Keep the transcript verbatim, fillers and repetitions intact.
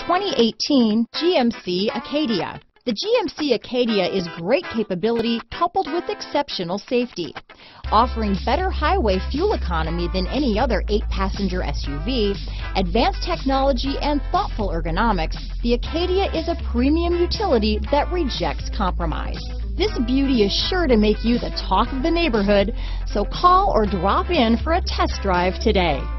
twenty eighteen G M C Acadia. The G M C Acadia is great capability coupled with exceptional safety. Offering better highway fuel economy than any other eight passenger S U V, advanced technology and thoughtful ergonomics, the Acadia is a premium utility that rejects compromise. This beauty is sure to make you the talk of the neighborhood, so call or drop in for a test drive today.